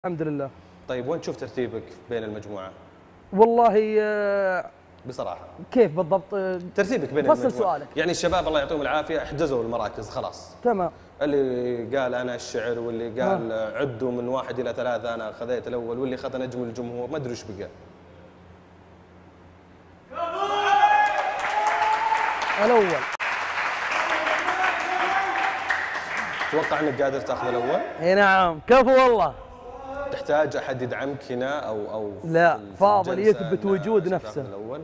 الحمد لله. طيب وين تشوف ترتيبك بين المجموعة؟ والله بصراحة كيف بالضبط؟ ترتيبك بين فصل المجموعة. سؤالك. يعني الشباب الله يعطيهم العافية احجزوا المراكز خلاص. تمام. اللي قال أنا الشعر واللي قال عدوا من 1 إلى 3 أنا خذيت الأول واللي خذ نجم الجمهور ما أدري إيش بقى. الأول. تتوقع أنك قادر تاخذ الأول؟ اي نعم، كفو والله. تحتاج أحد يدعمك هنا أو لا، في فاضل الجلسة يثبت أن وجود عشان نفسه. تاخذ الأول؟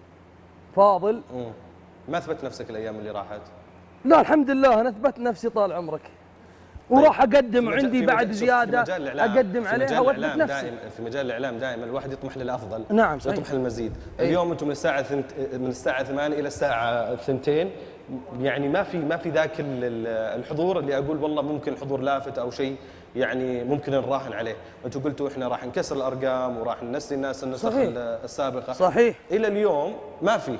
فاضل. ما أثبت نفسك الأيام اللي راحت؟ لا الحمد لله أنا أثبت نفسي طال عمرك. وراح أقدم في عندي بعد زيادة أقدم عليها وأثبت نفسي. في مجال الإعلام دائما الواحد يطمح للأفضل. نعم صحيح. يطمح للمزيد. اليوم أنتم من الساعة 8 إلى الساعة 2 يعني ما في ذاك الحضور اللي أقول والله ممكن حضور لافت أو شيء يعني ممكن نراهن عليه. أنتم قلتوا إحنا راح نكسر الأرقام وراح ننسي الناس النسخ السابقة. صحيح. إلى اليوم ما في.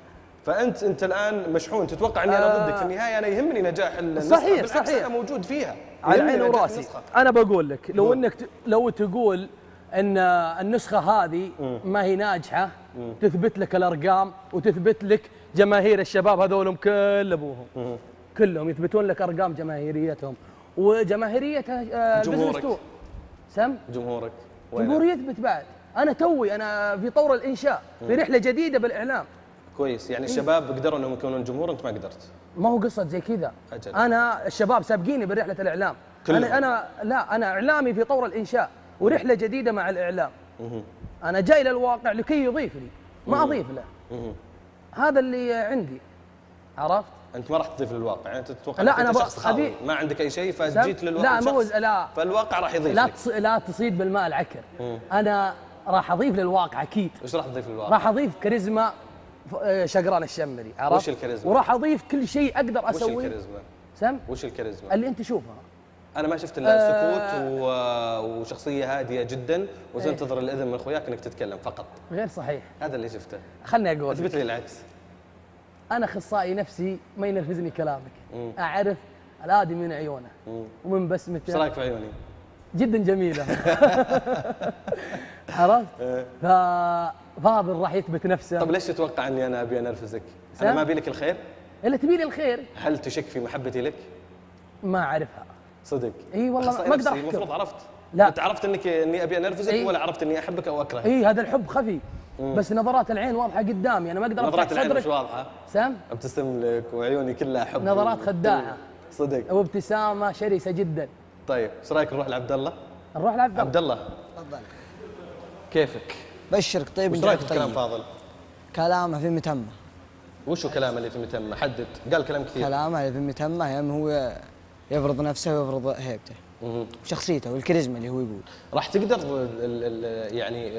فأنت الآن مشحون. تتوقع أني أنا ضدك في النهاية؟ أنا يهمني نجاح النسخة. صحيح بالعكس صحيح. أنا موجود فيها على عيني وراسي. أنا بقول لك لو تقول أن النسخة هذه ما هي ناجحة تثبت لك الأرقام وتثبت لك جماهير الشباب هذولهم كل أبوهم كلهم يثبتون لك أرقام جماهيريتهم وجماهيرية جمهورك. سم جمهورك جمهور يثبت بعد. أنا في طور الإنشاء في رحلة جديدة بالإعلام. كويس. يعني الشباب قدروا انهم يكونون جمهور انت ما قدرت. ما هو قصة زي كذا. أجل. انا الشباب سابقيني برحلة الإعلام. كلهم. انا اعلامي في طور الإنشاء ورحلة جديدة مع الإعلام. انا جاي للواقع لكي يضيف لي ما اضيف له. هذا اللي عندي. عرفت؟ انت ما راح تضيف للواقع يعني انت تتوقع لا انت شخص خاوي ما عندك اي شيء فجيت للواقع. لا فالواقع راح يضيف لك. لا تصيد بالماء العكر. انا راح اضيف للواقع اكيد. ايش راح تضيف للواقع؟ راح اضيف كاريزما شقران الشمري. عرفت؟ وش الكاريزما؟ وراح اضيف كل شيء اقدر اسويه. وش الكاريزما؟ سم؟ وش الكاريزما؟ اللي انت تشوفها. انا ما شفت الا سكوت وشخصيه هاديه جدا وتنتظر الاذن من اخوياك انك تتكلم فقط. غير صحيح. هذا اللي شفته. خلني اقول اثبت لي العكس. انا اخصائي نفسي ما ينرفزني كلامك. اعرف الادمي من عيونه ومن بسمته. ايش رايك في عيوني؟ جدا جميله. عرفت؟ ففاضل راح يثبت نفسه. طب ليش تتوقع اني انا ابي انرفزك؟ انا ما ابي لك الخير؟ الا تبي لي الخير. هل تشك في محبتي لك؟ ما اعرفها. صدق؟ اي والله ما اقدر احكي. المفروض عرفت. لا انت عرفت اني ابي انرفزك ولا عرفت اني احبك او اكرهك؟ اي هذا الحب خفي. بس نظرات العين واضحه قدامي. انا ما اقدر نظرات العين مش واضحه. سام؟ ابتسم لك وعيوني كلها حب. نظرات خداعه. صدق. وابتسامه شرسه جدا. طيب ايش رايك نروح لعبد الله؟ نروح لعبد الله. عبد الله تفضل. كيفك؟ بشرك طيب. وش رايك في كلام فاضل؟ كلامه في متمه. وشو كلامه اللي في متمه؟ حدد. قال كلام كثير. كلامه اللي في متمه يعني هو يفرض نفسه ويفرض هيبته وشخصيته والكاريزما اللي هو يقول. راح تقدر يعني